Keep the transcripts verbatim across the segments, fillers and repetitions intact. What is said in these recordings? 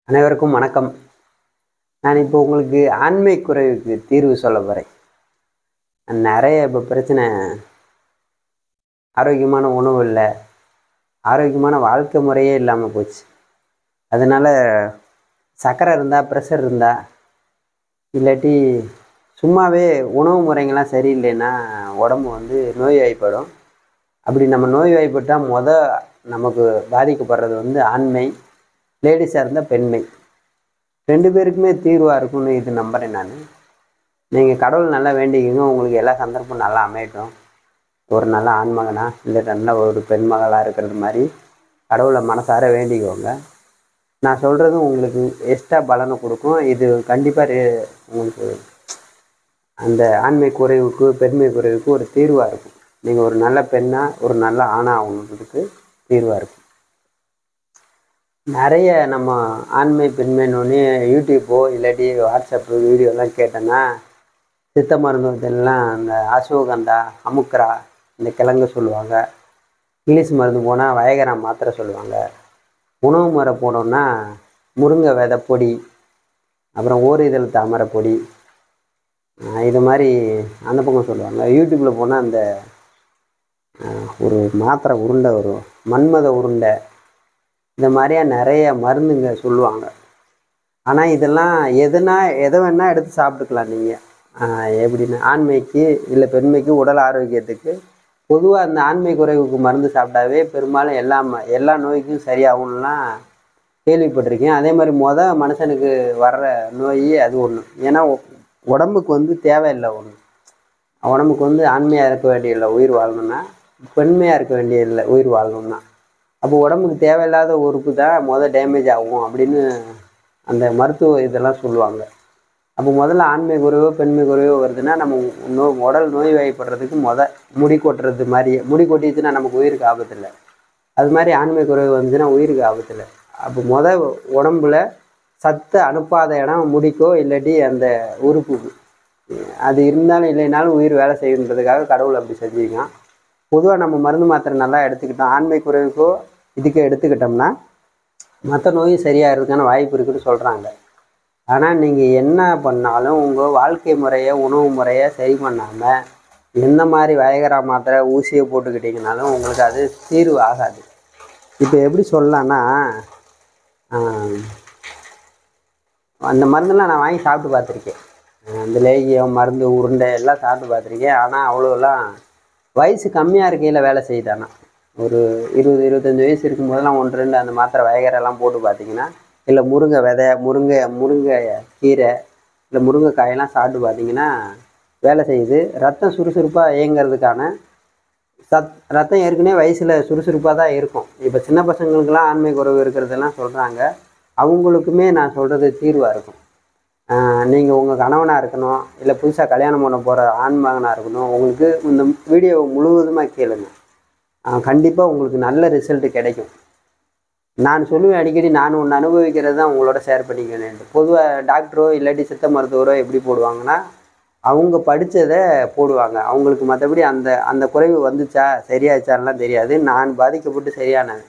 அனைவருக்கும் வணக்கம். நான் இப்போ உங்களுக்கு ஆண்மை குறைவுக்கு தீர்வு சொல்ல போகிறேன். நிறைய இப்போ பிரச்சனை, ஆரோக்கியமான உணவு இல்லை, ஆரோக்கியமான வாழ்க்கை முறையே இல்லாமல் போச்சு. அதனால் சர்க்கரை இருந்தால், ப்ரெஷர் இருந்தால், இல்லாட்டி சும்மாவே உணவு முறைங்கள்லாம் சரியில்லைன்னா உடம்பு வந்து நோய்வாய்ப்படும். அப்படி நம்ம நோய்வாய்ப்பட்டால் முத நமக்கு பாதிக்கப்படுறது வந்து ஆண்மை, லேடிஸாக இருந்தால் பெண்மை. ரெண்டு பேருக்குமே தீர்வாக இருக்கும்னு இது நம்புகிறேன் நான். நீங்கள் கடவுள் நல்லா வேண்டிக்கிங்க, உங்களுக்கு எல்லா சந்தர்ப்பம் நல்லா அமையட்டும். ஒரு நல்ல ஆண்மகனா இல்லை நல்ல ஒரு பெண் மகளாக இருக்கிறது மாதிரி கடவுளை மனசார வேண்டிக்கோங்க. நான் சொல்கிறது உங்களுக்கு எக்ஸ்ட்ரா பலனை கொடுக்கும். இது கண்டிப்பாக உங்களுக்கு அந்த ஆண்மை குறைவுக்கு பெண்மை குறைவுக்கு ஒரு தீர்வாக இருக்கும். நீங்கள் ஒரு நல்ல பெண்ணாக ஒரு நல்ல ஆணாக அவங்களுக்கு தீர்வாக இருக்கும். நிறைய நம்ம ஆண்மை பெண்மைன்னொன்னே யூடியூப்போ இல்லாட்டி வாட்ஸ்அப்பு வீடியோலாம் கேட்டோன்னா சித்த மருந்துவத்தெல்லாம் அந்த அசுவகந்தா, அமுக்கரா, இந்த கிழங்கு சொல்லுவாங்க. இங்கிலீஷ் மருந்து போனால் வயகரா மாத்திரை சொல்லுவாங்க. உணவு முறை போனோம்னா முருங்கை விதை பொடி, அப்புறம் ஓர் இதழ் தாமரை பொடி, இது மாதிரி அந்த பக்கம் சொல்லுவாங்க. யூடியூப்பில் போனால் அந்த ஒரு மாத்திரை உருண்டை வரும், மன்மத உருண்டை, இந்த மாதிரியா நிறைய மருந்துங்க சொல்லுவாங்க. ஆனால் இதெல்லாம் எதுனா எதை வேணால் எடுத்து சாப்பிட்டுக்கலாம். நீங்கள் எப்படின்னா ஆண்மைக்கு இல்லை பெண்மைக்கு உடல் ஆரோக்கியத்துக்கு பொதுவாக அந்த ஆண்மை குறைவுக்கு மருந்து சாப்பிட்டாவே பெரும்பாலும் எல்லா எல்லா நோய்க்கும் சரியாகும்லாம் கேள்விப்பட்டிருக்கேன். அதே மாதிரி மொதல் மனுஷனுக்கு வர்ற நோய் அது ஒன்று. ஏன்னா உடம்புக்கு வந்து தேவையில்லை ஒன்று. உடம்புக்கு வந்து ஆண்மையாக இருக்க வேண்டிய இல்லை உயிர் வாழணும்னா, பெண்மையாக இருக்க வேண்டிய இல்லை உயிர் வாழணும்னா. அப்போ உடம்புக்கு தேவையில்லாத உறுப்பு தான் மொதல் டேமேஜ் ஆகும் அப்படின்னு அந்த மருத்துவ இதெல்லாம் சொல்லுவாங்க. அப்போ முதல்ல ஆண்மை குறைவோ பெண்மை குறைவோ வருதுன்னா நம்ம நோ உடல் நோய்வாய்ப்படுறதுக்கு மொதல் முடி கொட்டுறது மாதிரி, முடி கொட்டிச்சுன்னா நமக்கு உயிருக்கு ஆபத்து இல்லை. அது மாதிரி ஆண்மை குறைவு வந்துச்சுன்னா உயிருக்கு ஆபத்து இல்லை. அப்போ மொதல் உடம்புல சத்தை அனுப்பாத இடம் முடிக்கோ இல்லாட்டி அந்த உறுப்புக்கு, அது இருந்தாலும் இல்லைனாலும் உயிர் வேலை செய்யுன்றதுக்காக கடவுள் அப்படி செஞ்சுருக்கான். பொதுவாக நம்ம மருந்து மாத்திரை நல்லா எடுத்துக்கிட்டோம், ஆண்மை குறைவுக்கோ இதுக்கு எடுத்துக்கிட்டோம்னா மற்ற நோயும் சரியாகிறதுக்கான வாய்ப்பு இருக்குன்னு சொல்கிறாங்க. ஆனால் நீங்கள் என்ன பண்ணாலும் உங்கள் வாழ்க்கை முறையை உணவு முறையை சரி பண்ணாமல் எந்த மாதிரி வயகரா மாத்திரை ஊசியை போட்டுக்கிட்டிங்கனாலும் உங்களுக்கு அது தீர்வு ஆகாது. இப்போ எப்படி சொல்லலான்னா, அந்த மருந்தெல்லாம் நான் வாங்கி சாப்பிட்டு பார்த்துருக்கேன். அந்த லேகியம் மருந்து உருண்டை எல்லாம் சாப்பிட்டு பார்த்துருக்கேன். ஆனால் அவ்வளோலாம் வயசு கம்மியாக இருக்கையில் வேலை செய்யுதானா. ஒரு இருபது இருபத்தஞ்சி வயசு இருக்கும்போதெல்லாம் ஒன்று ரெண்டு அந்த மாத்திரை வயகரெல்லாம் போட்டு பார்த்தீங்கன்னா, இல்லை முருங்கை விதை, முருங்கை முருங்கை கீரை, இல்லை முருங்கைக்காயெல்லாம் சாப்பிட்டு பார்த்தீங்கன்னா வேலை செய்யுது. ரத்தம் சுறுசுறுப்பாக இயங்கிறதுக்கான சத் ரத்தம் ஏற்கனவே வயசில் சுறுசுறுப்பாக தான் இருக்கும். இப்போ சின்ன பசங்களுக்கெல்லாம் ஆண்மை குறைவு இருக்கிறதெல்லாம் சொல்கிறாங்க. அவங்களுக்குமே நான் சொல்கிறது தீர்வாக இருக்கும். நீங்கள் உங்கள் கணவனாக இருக்கணும், இல்லை புதுசாக கல்யாணம் பண்ண போகிற ஆண் மகனாக இருக்கணும், உங்களுக்கு இந்த வீடியோவை முழுவதுமாக கேளுங்க. கண்டிப்பாக உங்களுக்கு நல்ல ரிசல்ட்டு கிடைக்கும். நான் சொல்லுவேன் அடிக்கடி, நான் ஒன்று அனுபவிக்கிறது தான் உங்களோட ஷேர் பண்ணிக்கிறேன். பொதுவாக டாக்டரோ இல்லாட்டி சித்த மருத்துவரோ எப்படி போடுவாங்கன்னா, அவங்க படித்ததை போடுவாங்க. அவங்களுக்கு மற்றபடி அந்த அந்த குறைவு வந்துச்சா சரியாச்சான்லாம் தெரியாது. நான் பாதிக்கப்பட்டு சரியானேன்.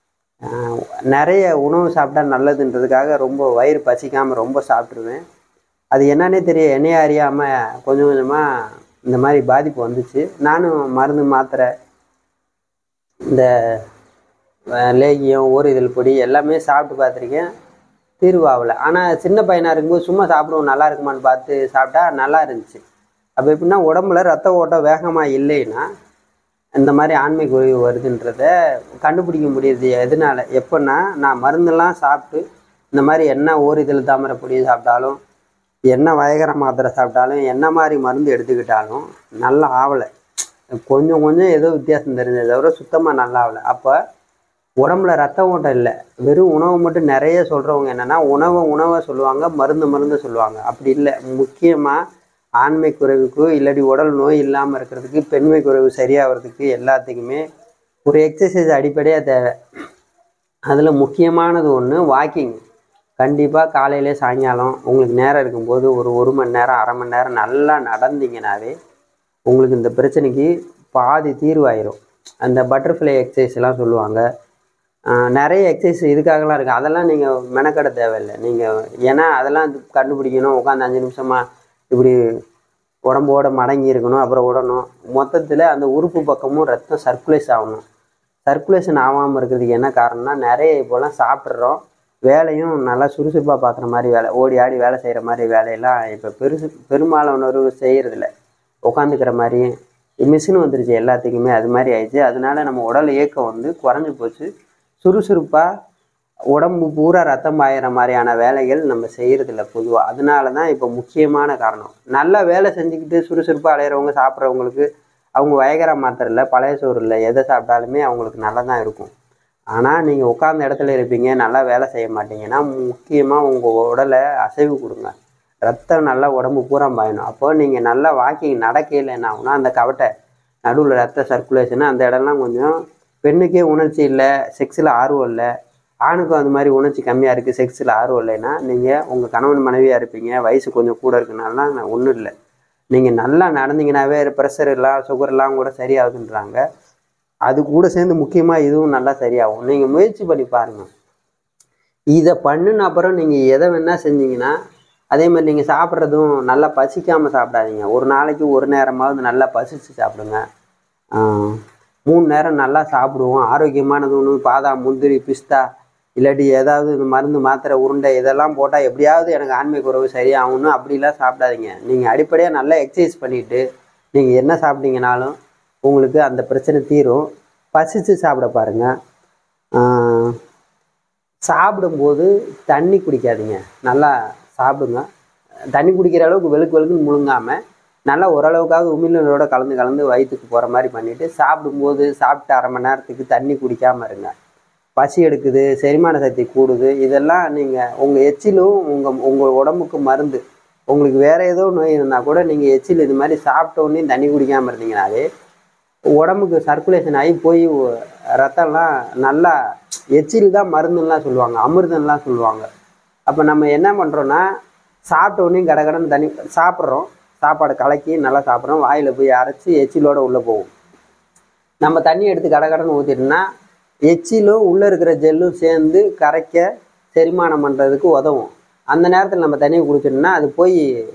நிறைய உணவு சாப்பிட்டா நல்லதுன்றதுக்காக ரொம்ப வயிறு பசிக்காமல் ரொம்ப சாப்பிட்ருவேன். அது என்னன்னே தெரியும், என்னையே அறியாமல் கொஞ்சம் கொஞ்சமாக இந்த மாதிரி பாதிப்பு வந்துச்சு. நானும் மருந்து மாத்திரை, இந்த லேகியம், ஓர் இதழ் பொடி எல்லாமே சாப்பிட்டு பார்த்துருக்கேன், தீர்வாகலை. ஆனால் சின்ன பையனாக இருக்கும்போது சும்மா சாப்பிடுவோம் நல்லா இருக்குமான்னு பார்த்து சாப்பிட்டா நல்லா இருந்துச்சு. அப்போ எப்படின்னா உடம்புல ரத்த ஓட்டம் வேகமாக இல்லைன்னா இந்த மாதிரி ஆண்மை குறைவு வருதுன்றத கண்டுபிடிக்க முடியுது. எதனால எப்போன்னா, நான் மருந்தெல்லாம் சாப்பிட்டு இந்த மாதிரி என்ன ஓர் இதழ் தாமரை பொடி சாப்பிட்டாலும், என்ன வயகர மாத்திரை சாப்பிட்டாலும், என்ன மாதிரி மருந்து எடுத்துக்கிட்டாலும் நல்லா ஆகலை. கொஞ்சம் கொஞ்சம் ஏதோ வித்தியாசம் தெரிஞ்சதை தவிர சுத்தமாக நல்லா ஆகலை. அப்போ உடம்புல ரத்த ஓட்டம் இல்லை, வெறும் உணவு மட்டும் நிறைய சொல்கிறவங்க என்னென்னா உணவை உணவை சொல்லுவாங்க, மருந்து மருந்து சொல்லுவாங்க. அப்படி இல்லை. முக்கியமாக ஆண்மை குறைவுக்கு இல்லாட்டி உடல் நோய் இல்லாமல் இருக்கிறதுக்கு, பெண்மை குறைவு சரியாகிறதுக்கு எல்லாத்துக்குமே ஒரு எக்ஸசைஸ் அடிப்படையாக தேவை. அதில் முக்கியமானது ஒன்று வாக்கிங். கண்டிப்பாக காலையிலே சாயங்காலம் உங்களுக்கு நேரம் இருக்கும்போது ஒரு ஒரு மணி நேரம் அரை மணி நேரம் நல்லா நடந்தீங்கன்னாவே உங்களுக்கு இந்த பிரச்சனைக்கு பாதி தீர்வாயிரும். அந்த பட்டர்ஃப்ளை எக்ஸசைஸ்லாம் சொல்லுவாங்க, நிறைய எக்ஸசைஸ் இதுக்காகலாம் இருக்குது. அதெல்லாம் நீங்கள் மெனக்கட தேவையில்லை. நீங்கள் ஏன்னா அதெல்லாம் கண்டுபிடிக்கணும், உட்காந்து அஞ்சு நிமிஷமாக இப்படி உடம்போட மடங்கி இருக்கணும், அப்புறம் விடணும். மொத்தத்தில் அந்த உறுப்பு பக்கமும் ரத்தம் சர்க்குலேஷன் ஆகணும். சர்க்குலேஷன் ஆகாமல் இருக்கிறதுக்கு என்ன காரணம்னா, நிறைய இப்போலாம் சாப்பிட்றோம், வேலையும் நல்லா சுறுசுறுப்பாக பார்க்குற மாதிரி வேலை, ஓடி ஆடி வேலை செய்கிற மாதிரி வேலையெல்லாம் இப்போ பெருசு பெரும்பாலானோர் செய்கிறதில்ல. உட்காந்துக்கிற மாதிரி மிஷின் வந்துருச்சு எல்லாத்துக்குமே, அது மாதிரி ஆயிடுச்சு. அதனால நம்ம உடல் இயக்கம் வந்து குறைஞ்சி போச்சு. சுறுசுறுப்பாக உடம்பு பூரா ரத்தம் பாயிற மாதிரியான வேலைகள் நம்ம செய்கிறதில்ல பொதுவாக. அதனால தான் இப்போ முக்கியமான காரணம். நல்லா வேலை செஞ்சுக்கிட்டு சுறுசுறுப்பாக அலையிறவங்க சாப்பிட்றவங்களுக்கு அவங்க வயகர மாத்திரை இல்லை, பழைய சோறு இல்லை, எதை சாப்பிட்டாலுமே அவங்களுக்கு நல்லா தான் இருக்கும். ஆனால் நீங்கள் உட்கார்ந்த இடத்துல இருப்பீங்க, நல்லா வேலை செய்ய மாட்டீங்கன்னா, முக்கியமாக உங்கள் உடலை அசைவு கொடுங்க. ரத்தம் நல்லா உடம்பு பூரா பாயணும். அப்போ நீங்கள் நல்லா வாக்கிங் நடக்கையில் என்ன ஆகுனா, அந்த கவட்டை நடுவில் ரத்த சர்க்குலேஷனு அந்த இடம்லாம் கொஞ்சம், பெண்ணுக்கே உணர்ச்சி இல்லை, செக்ஸில் ஆர்வம் இல்லை, ஆணுக்கும் அந்த மாதிரி உணர்ச்சி கம்மியாக இருக்குது, செக்ஸில் ஆர்வம் இல்லைன்னா, நீங்கள் உங்கள் கணவன் மனைவியாக இருப்பீங்க, வயசு கொஞ்சம் கூட இருக்குனாலாம் ஒன்றும் இல்லை. நீங்கள் நல்லா நடந்தீங்கன்னாவே ப்ரெஷர் எல்லாம் சுகர்லாம் கூட சரியாகுதுன்றாங்க. அது கூட சேர்ந்து முக்கியமாக இதுவும் நல்லா சரியாகும். நீங்கள் முயற்சி பண்ணி பாருங்கள். இதை பண்ணுன அப்புறம் நீங்கள் எதை வேணால் செஞ்சீங்கன்னா, அதே மாதிரி நீங்கள் சாப்பிட்றதும் நல்லா பசிக்காமல் சாப்பிடாதீங்க. ஒரு நாளைக்கு ஒரு நேரமாவது நல்லா பசிச்சு சாப்பிடுங்க. மூணு நேரம் நல்லா சாப்பிடுவோம். ஆரோக்கியமானது ஒன்று பாதாம், முந்திரி, பிஸ்தா, இல்லாட்டி ஏதாவது இந்த மருந்து மாத்திரை உருண்டை இதெல்லாம் போட்டால் எப்படியாவது எனக்கு ஆண்மை குறைவு சரியாகும்னு அப்படிலாம் சாப்பிடாதீங்க. நீங்கள் அடிப்படையாக நல்லா எக்ஸசைஸ் பண்ணிவிட்டு நீங்கள் என்ன சாப்பிட்டீங்கனாலும் உங்களுக்கு அந்த பிரச்சனை தீரும். பசிச்சு சாப்பிட பாருங்கள். சாப்பிடும்போது தண்ணி குடிக்காதீங்க, நல்லா சாப்பிடுங்க. தண்ணி குடிக்கிற அளவுக்கு வெளுக்கு வெளுக்குன்னு முழுங்காமல் நல்லா ஓரளவுக்காவது உமிழ்நீரோட கலந்து கலந்து வயிற்றுக்கு போகிற மாதிரி பண்ணிவிட்டு சாப்பிடும்போது சாப்பிட்டு அரை மணி நேரத்துக்கு தண்ணி குடிக்காமல் இருங்க. பசி எடுக்குது, செரிமான சக்தி கூடுது, இதெல்லாம் நீங்கள் உங்கள் எச்சிலும் உங்கள் உங்கள் உடம்புக்கு மருந்து. உங்களுக்கு வேறு ஏதோ நோய் இருந்தால் கூட நீங்கள் எச்சில் இது மாதிரி சாப்பிட்டோன்னே தண்ணி குடிக்காமல் இருந்தீங்கனாலே உடம்புக்கு சர்க்குலேஷன் ஆகி போய் ரத்தம்லாம் நல்லா, எச்சில் தான் மருந்துலாம் சொல்லுவாங்க, அமிர்தம்லாம் சொல்லுவாங்க. அப்போ நம்ம என்ன பண்ணுறோன்னா, சாப்பிட்டோன்னே கடகடன்னு தண்ணி சாப்பிட்றோம், சாப்பாடு கலக்கி நல்லா சாப்பிட்றோம், வாயில் போய் அரைச்சி எச்சிலோடு உள்ளே போகும். நம்ம தண்ணி எடுத்து கடகடன்னு ஊற்றிட்டோம்னா எச்சிலும் உள்ளே இருக்கிற ஜெல்லும் சேர்ந்து கரைக்க செரிமானம் பண்ணுறதுக்கு உதவும். அந்த நேரத்தில் நம்ம தண்ணியை குடிச்சிட்டோம்னா அது போய்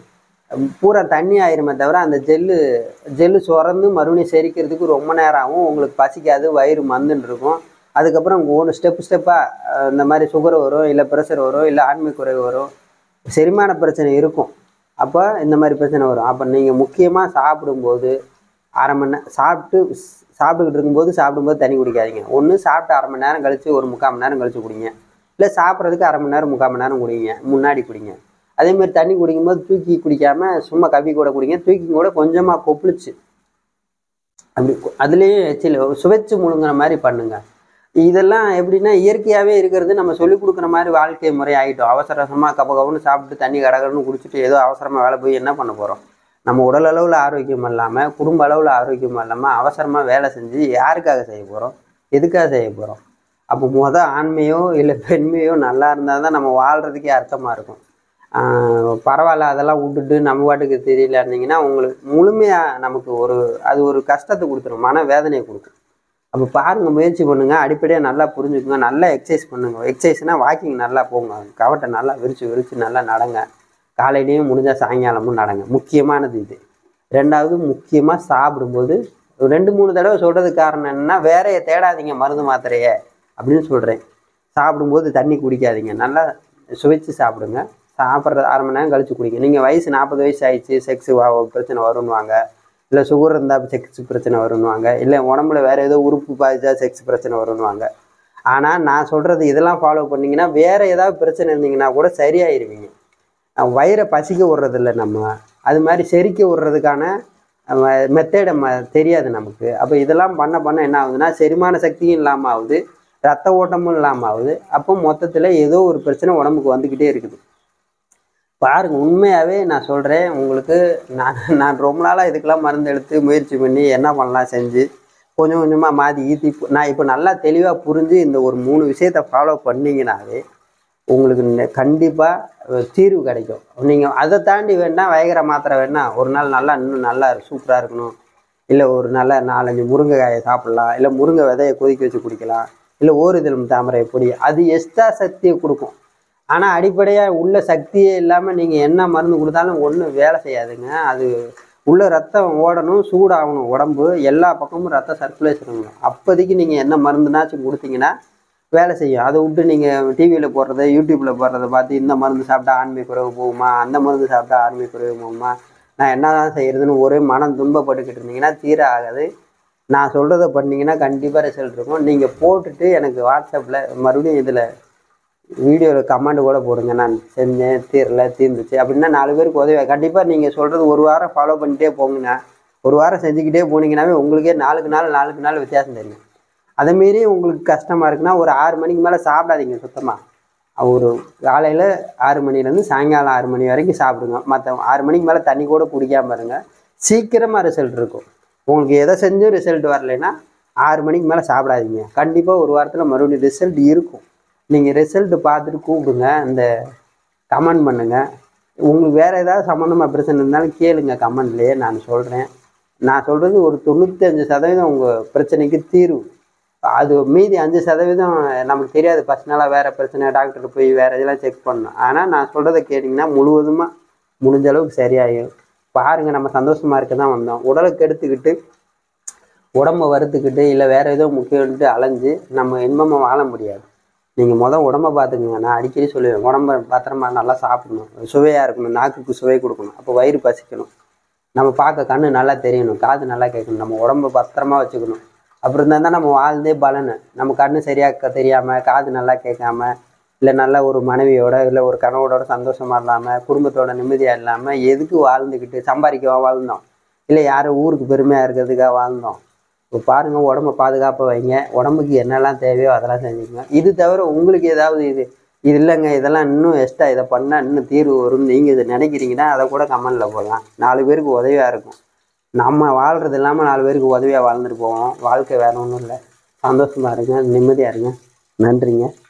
பூரா தண்ணி ஆயிருமே தவிர அந்த ஜெல்லு ஜெல்லு சுரந்து மறுபடியும் செரிக்கிறதுக்கு ரொம்ப நேரம் ஆகும். உங்களுக்கு பசிக்காது, வயிறு மந்துன்னு இருக்கும். அதுக்கப்புறம் ஒன்று ஸ்டெப்பு ஸ்டெப்பாக இந்த மாதிரி சுகர் வரும், இல்லை ப்ரெஷர் வரும், இல்லை ஆண்மை குறைவு வரும், செரிமான பிரச்சனை இருக்கும். அப்போ இந்த மாதிரி பிரச்சனை வரும். அப்போ நீங்கள் முக்கியமாக சாப்பிடும்போது அரை மணி நேரம் சாப்பிட்டு சாப்பிட்டுக்கிட்டு இருக்கும்போது சாப்பிடும்போது தண்ணி குடிக்காதீங்க. ஒன்று சாப்பிட்டு அரை மணி நேரம் கழித்து ஒரு முக்கால் மணி நேரம் கழித்து குடிங்க, இல்லை சாப்பிட்றதுக்கு அரை மணி நேரம் முக்கால் மணி நேரம் குடிங்க, முன்னாடி குடிங்க. அதேமாதிரி தண்ணி குடிக்கும்போது தூக்கி குடிக்காமல் சும்மா கவி கூட குடிங்க. தூக்கி கூட கொஞ்சமாக கொப்பளிச்சு அப்படி அதுலேயே எச்சில் சுவைச்சு முழுங்குற மாதிரி பண்ணுங்க. இதெல்லாம் எப்படின்னா இயற்கையாகவே இருக்கிறது, நம்ம சொல்லிக் கொடுக்குற மாதிரி வாழ்க்கை முறை ஆகிட்டோம். அவசர அவசரமாக கப்ப கவன்னு சாப்பிட்டு தண்ணி கடகடன்னு குடிச்சிட்டு ஏதோ அவசரமாக வேலை போய் என்ன பண்ண போகிறோம்? நம்ம உடல் அளவில் ஆரோக்கியம் இல்லாமல், குடும்ப அளவில் ஆரோக்கியம் இல்லாமல் அவசரமாக வேலை செஞ்சு யாருக்காக செய்ய போகிறோம்? எதுக்காக செய்ய போகிறோம்? அப்போ மொதல் ஆண்மையோ இல்லை பெண்மையோ நல்லா இருந்தால் தான் நம்ம வாழ்கிறதுக்கே அர்த்தமாக இருக்கும். பரவாயில்ல அதெல்லாம் விட்டுட்டு நம்ம பாட்டுக்கு தெரியல இருந்தீங்கன்னா உங்களுக்கு முழுமையாக நமக்கு ஒரு அது ஒரு கஷ்டத்தை கொடுத்துரும், மன வேதனையை கொடுக்கும். அப்போ பாருங்கள், முயற்சி பண்ணுங்கள், அடிப்படையாக நல்லா புரிஞ்சுக்குங்க, நல்லா எக்ஸசைஸ் பண்ணுங்கள். எக்ஸசைஸ்னால் வாக்கிங் நல்லா போங்க, கவட்டை நல்லா விரித்து விரித்து நல்லா நடங்க. காலையிலையும் முடிஞ்சால் சாயங்காலமும் நடங்க. முக்கியமானது இது. ரெண்டாவது, முக்கியமாக சாப்பிடும்போது ரெண்டு மூணு தடவை சொல்கிறதுக்கு காரணம் என்னென்னா, வேறையை தேடாதீங்க மருந்து மாத்திரையை அப்படின்னு சொல்கிறேன். சாப்பிடும்போது தண்ணி குடிக்காதீங்க, நல்லா சுவைச்சு சாப்பிடுங்க. சாப்பிட்றது அரை மணி நேரம் கழித்து குடிங்க. நீங்கள் வயசு நாற்பது வயசு ஆயிடுச்சு, செக்ஸு பிரச்சனை வரும்னுவாங்க, இல்லை சுகர் இருந்தால் செக்ஸ் பிரச்சனை வரும்னுவாங்க, இல்லை உடம்புல வேறு ஏதோ உறுப்பு பாதிச்சா செக்ஸ் பிரச்சனை வரும்னுவாங்க. ஆனால் நான் சொல்கிறது இதெல்லாம் ஃபாலோ பண்ணிங்கன்னா வேறு ஏதாவது பிரச்சனை இருந்தீங்கன்னா கூட சரியாயிருவீங்க. வயிறை பசிக்க விட்றதில்ல நம்ம, அது மாதிரி செரிக்க விட்றதுக்கான மெத்தேடை ம தெரியாது நமக்கு. அப்போ இதெல்லாம் பண்ண பண்ண என்ன ஆகுதுன்னா, செரிமான சக்தியும் இல்லாமல் ஆகுது, ரத்த ஓட்டமும் இல்லாமல் ஆகுது. அப்போ மொத்தத்தில் ஏதோ ஒரு பிரச்சனை உடம்புக்கு வந்துக்கிட்டே இருக்குது. பாருங்கள், உண்மையாகவே நான் சொல்கிறேன் உங்களுக்கு. நான் நான் ரொம்ப நாளாக இதுக்கெல்லாம் மருந்து எடுத்து முயற்சி பண்ணி என்ன பண்ணலாம் செஞ்சு கொஞ்சம் கொஞ்சமாக மாற்றி ஈத்தி நான் இப்போ நல்லா தெளிவாக புரிஞ்சு இந்த ஒரு மூணு விஷயத்தை ஃபாலோ பண்ணிங்கனாவே உங்களுக்கு கண்டிப்பாக தீர்வு கிடைக்கும். நீங்கள் அதை தாண்டி வேணால் வயகர மாத்திரை வேணால் ஒரு நாள் நல்லா இன்னும் நல்லா சூப்பராக இருக்கணும், இல்லை ஒரு நல்ல நாலஞ்சு முருங்கைக்காயை சாப்பிட்லாம், இல்லை முருங்கை விதையை கொதிக்க வச்சு குடிக்கலாம், இல்லை ஓரிதழும் தாமரை பொடி, அது எக்ஸ்ட்ரா சக்தியை கொடுக்கும். ஆனால் அடிப்படையாக உள்ள சக்தியே இல்லாமல் நீங்கள் என்ன மருந்து கொடுத்தாலும் ஒன்றும் வேலை செய்யாதுங்க. அது உள்ள ரத்தம் ஓடணும், சூடாகணும், உடம்பு எல்லா பக்கமும் ரத்த சர்க்குலேஷன் ஆகணும். அப்போதைக்கு நீங்கள் என்ன மருந்துனாச்சும் கொடுத்தீங்கன்னா வேலை செய்யும். அதை விட்டு நீங்கள் டிவியில் போடுறத யூடியூப்பில் போடுறத பார்த்து இந்த மருந்து சாப்பிட்டா ஆண்மை குறைவு போகுமா, அந்த மருந்து சாப்பிட்டா ஆண்மை குறைவு போகுமா, நான் என்ன தான் செய்கிறதுன்னு ஒரே மனம் துன்பப்பட்டுக்கிட்டு இருந்தீங்கன்னா தீர ஆகாது. நான் சொல்கிறத பண்ணிங்கன்னா கண்டிப்பாக ரிசல்ட் இருக்கும். நீங்கள் போட்டுட்டு எனக்கு வாட்ஸ்அப்பில் மறுபடியும் இதில் வீடியோவில் கமெண்ட் கூட போடுங்க, நான் செஞ்சேன் தீரல தீர்ந்துச்சு அப்படின்னா நாலு பேருக்கு உதவி. கண்டிப்பாக நீங்கள் சொல்கிறது ஒரு வாரம் ஃபாலோ பண்ணிகிட்டே போங்கண்ணா. ஒரு வாரம் செஞ்சுக்கிட்டே போனீங்கன்னாவே உங்களுக்கே நாளுக்கு நாள் நாளுக்கு நாள் வித்தியாசம் தெரியும். அதேமாரி உங்களுக்கு கஷ்டமாக இருக்குன்னா ஒரு ஆறு மணிக்கு மேலே சாப்பிடாதீங்க சுத்தமாக. ஒரு காலையில் ஆறு மணிலேருந்து சாயங்காலம் ஆறு மணி வரைக்கும் சாப்பிடுங்க. மற்ற ஆறு மணிக்கு மேலே தண்ணி கூட குடிக்காமல் இருங்க. சீக்கிரமாக ரிசல்ட் இருக்கும். உங்களுக்கு எதை செஞ்சும் ரிசல்ட் வரலைன்னா ஆறு மணிக்கு மேலே சாப்பிடாதீங்க. கண்டிப்பாக ஒரு வாரத்தில் மறுபடியும் ரிசல்ட் இருக்கும். நீங்கள் ரிசல்ட்டு பார்த்துட்டு கூப்பிடுங்க, இந்த கமெண்ட் பண்ணுங்கள். உங்களுக்கு வேறு ஏதாவது சம்மந்தமாக பிரச்சனை இருந்தாலும் கேளுங்க கமெண்ட்லேயே, நான் சொல்கிறேன். நான் சொல்கிறது ஒரு தொண்ணூற்றி அஞ்சு சதவீதம் உங்கள் பிரச்சனைக்கு தீர்வு. அது மீதி அஞ்சு சதவீதம் நமக்கு தெரியாது. பர்சனலாக வேறு பிரச்சனை டாக்டர் போய் வேறு இதெல்லாம் செக் பண்ணணும். ஆனால் நான் சொல்கிறத கேட்டிங்கன்னா முழுவதுமாக முடிஞ்ச அளவுக்கு சரியாகும். பாருங்கள், நம்ம சந்தோஷமாக இருக்க தான் வந்தோம். உடலுக்கு எடுத்துக்கிட்டு உடம்பை வறுத்துக்கிட்டு இல்லை வேறு ஏதோ முக்கியம்ட்டு அலைஞ்சு நம்ம இன்பமாக வாழ முடியாது. நீங்கள் மொதல் உடம்பை பார்த்துக்குங்க. நான் அடிக்கடி சொல்லுவேன், உடம்பை பத்திரமா நல்லா சாப்பிடணும், சுவையாக இருக்கணும், நாக்குக்கு சுவை கொடுக்கணும், அப்போ வயிறு பசிக்கணும், நம்ம பார்க்க கண்ணு நல்லா தெரியணும், காது நல்லா கேட்கணும், நம்ம உடம்பை பத்திரமா வச்சுக்கணும். அப்புறம் இருந்தால் தான் நம்ம வாழ்ந்தே பலனு. நம்ம கண்ணு சரியாக தெரியாமல், காது நல்லா கேட்காம, இல்லை நல்ல ஒரு மனைவியோட இல்லை ஒரு கணவரோட சந்தோஷமாக இல்லாமல், குடும்பத்தோட நிம்மதியாக இல்லாமல் எதுக்கு வாழ்ந்துக்கிட்டு சம்பாதிக்கவா வாழ்ந்தோம், இல்லை யாரும் ஊருக்கு பெருமையாக இருக்கிறதுக்காக வாழ்ந்தோம். இப்போ பாருங்கள், உடம்பை பாதுகாப்பாக வைங்க. உடம்புக்கு என்னெல்லாம் தேவையோ அதெல்லாம் செஞ்சுக்கோங்க. இது தவிர உங்களுக்கு ஏதாவது இது இது இல்லைங்க, இதெல்லாம் இன்னும் எக்ஸ்ட்ரா இதை பண்ணால் இன்னும் தீர்வு வரும் நீங்கள் இதை நினைக்கிறீங்கன்னா அதை கூட கமெண்டில் போடலாம். நாலு பேருக்கு உதவியாக இருக்கும். நம்ம வாழ்கிறது இல்லாமல் நாலு பேருக்கு உதவியாக வாழ்ந்துட்டு போவோம். வாழ்க்கை வேறு ஒன்றும் இல்லை. சந்தோஷமாக இருங்க, நிம்மதியாக இருங்க. நன்றிங்க.